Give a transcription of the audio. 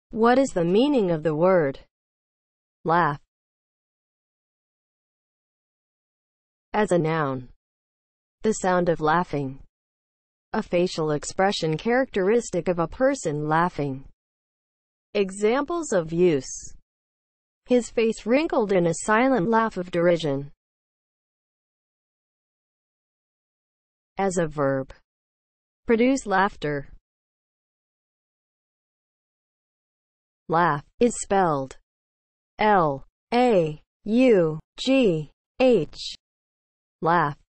What is the meaning of the word laugh as a noun? The sound of laughing. A facial expression characteristic of a person laughing. Examples of use. His face wrinkled in a silent laugh of derision. As a verb. Produce laughter. Laugh is spelled L-A-U-G-H. Laugh.